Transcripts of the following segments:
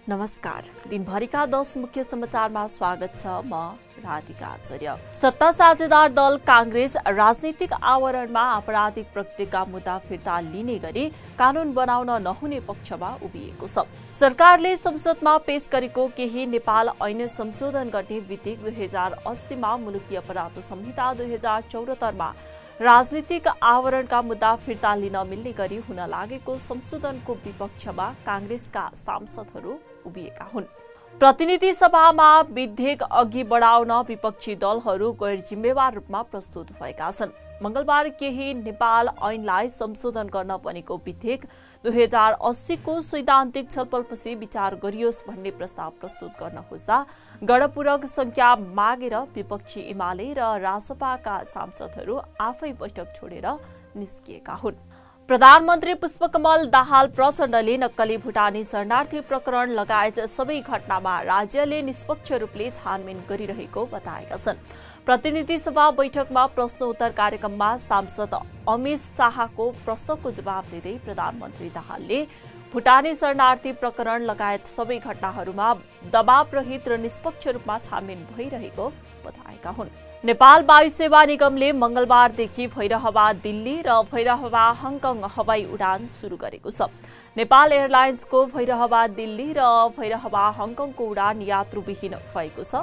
नमस्कार। दिनभरिका 10 मुख्य समाचारमा स्वागत छ। म राधिका आचार्य। सत्ता साझेदार दल कांग्रेस राजनीतिक आवरणमा आपराधिक प्रकृतिका मुद्दा फिर्ता लिने गरी कानून बनाउन नहुने पक्षमा उभिएको छ। सरकारले संसदमा पेश गरेको केही नेपाल ऐन संशोधन गर्ने विधेयक 2080 मा मुलुकी अपराध संहिता 2074 मा राजनीतिक आवरणका मुद्दा फिर्ता लिन मिल्ने गरी हुन लागेको संशोधनको विपक्षमा कांग्रेसका सांसदहरू उभिएका हुन्। प्रतिनिधि सभामा विधेयक अघि बढाउन विपक्षी दलहरू गैर जिम्मेवार रूपमा प्रस्तुत भएका छन्। मंगलबार केही नेपाल ऐनलाई संशोधन गर्न बनेको विधेयक 2080 को सैद्धान्तिक छलफलपछि विचार गरियोस् भन्ने प्रस्ताव प्रस्तुत गर्न खोज्दा गणपूरक संख्या मागेर विपक्षी एमाले र रासपाका सांसदहरू आफै बैठक छोडेर निस्किएका हुन्। प्रधानमन्त्री पुष्पकमल दाहाल प्रचण्डले नक्कली भुटानी शरणार्थी प्रकरण लगायत सबै घटनामा राज्यले निष्पक्ष रूपले छानबिन गरिरहेको बताएका छन्। प्रतिनिधि सभा बैठकमा प्रश्नोत्तर कार्यक्रममा सांसद अमित शाहको प्रश्नको जवाब दिँदै प्रधानमन्त्री दाहालले भुटानी शरणार्थी प्रकरण लगायत सबै घटनाहरूमा दबाव रहित र निष्पक्ष रूपमा छानबिन भइरहेको बताएका हुन्। नेपाल वायु सेवा निगमले मंगलबारदेखि भैरहवा दिल्ली र भैरहवा हङकङ हवाई उडान सुरु गरेको छ। नेपाल एयरलाइन्सको भैरहवा दिल्ली र भैरहवा हङकङको उडान यात्रुविहीन भएको छ।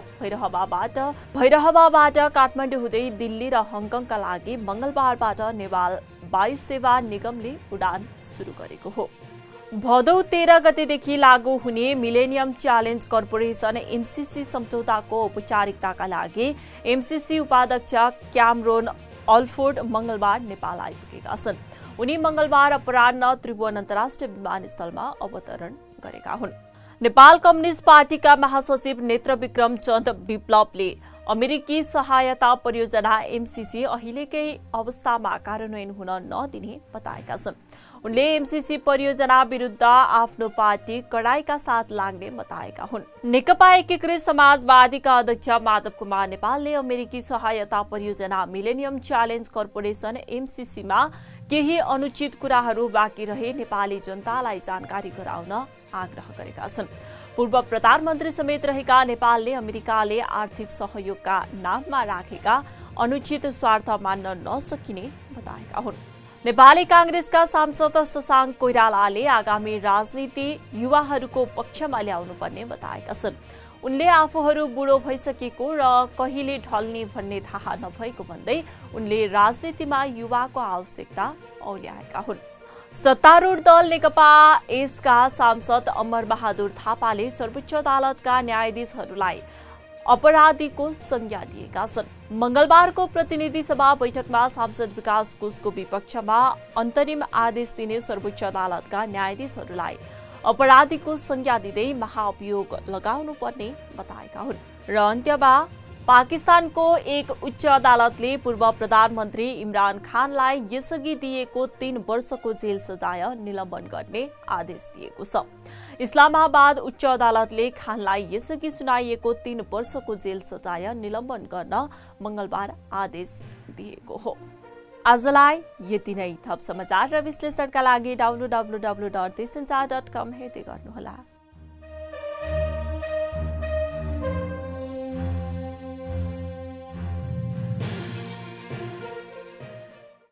भैरहवाबाट काठमाडौँ हुँदै दिल्ली र हङकङका लागि मंगलबारबाट नेपाल वायु सेवा निगमले उडान सुरु गरेको हो। भदौ 13 गतेदेखि लागू हुने मिलेनियम च्यालेन्ज कर्पोरेसन एमसीसी सम्झौताको औपचारिकताका लागि एमसीसी उपाध्यक्ष क्यामरोन अल्फोर्ड मंगलबार नेपाल आइपुगेका छन्। उनी मंगलबार अपराह्न त्रिभुवन अन्तर्राष्ट्रिय विमानस्थलमा अवतरण गरेका हुन्। नेपाल कम्युनिस्ट पार्टीका महासचिव नेत्र विक्रम चन्द विप्लवले अमेरिकी सहायता परियोजना एमसीसी अहिलेकै अवस्थामा कार्यान्वयन हुन नदिने बताएका छन्। उनले एमसीसी परियोजना विरुद्ध आफ्नो पार्टी कडाइका साथ लाग्ने बताएका हुन्। नेकपा एकीकृत समाजवादीका अध्यक्ष माधव कुमार नेपालले अमेरिकी सहायता परियोजना मिलेनियम च्यालेन्ज कर्पोरेसन एमसीसीमा केही अनुचित कुराहरू बाँकी रहे नेपाली जनतालाई जानकारी गराउन आग्रह गरेका छन्। पूर्व प्रधानमन्त्री समेत रहेका नेपालले अमेरिकाले आर्थिक सहयोगका नाममा राखेका अनुचित स्वार्थ मान्न नसकिने बताएका हुन्। नेपाली कांग्रेसका सांसद शशाङ्क कोइरालाले आगामी राजनीति युवाहरूको पक्षमा ल्याउनुपर्ने बताएका छन्। उनले आफूहरू बुढो भइसकेको र कहिले ढल्ने भन्ने थाहा नभएको भन्दै उनले राजनीतिमा युवाको आवश्यकता औल्याएका हुन्। सत्तारूढ दल नेकपा यसका सांसद अमर बहादुर थापाले सर्वोच्च अदालतका न्यायाधीशहरूलाई अपराधीको संज्ञा दिएका छन्। मंगलबारको प्रतिनिधि सभा बैठकमा सांसद विकास कोषको विपक्षमा अन्तरिम आदेश दिने सर्वोच्च अदालतका न्यायाधीशहरूलाई अपराधीको संज्ञा दिँदै महाअभियोग लगाउनु पर्ने बताएका हुन्। र अन्त्यमा पाकिस्तानको एक उच्च अदालतले पूर्व प्रधानमन्त्री इमरान खानलाई यसअघि दिएको 3 वर्षको जेल सजाय निलम्बन गर्ने आदेश दिएको छ। इस्लामाबाद उच्च अदालतले खानलाई यसअघि सुनाइएको 3 वर्षको जेल सजाय निलम्बन गर्न मंगलबार आदेश दिएको हो। आजलाई यति नै। थप समाचार र विश्लेषणका लागि www.desanchar.com हेर्दै गर्नुहोला।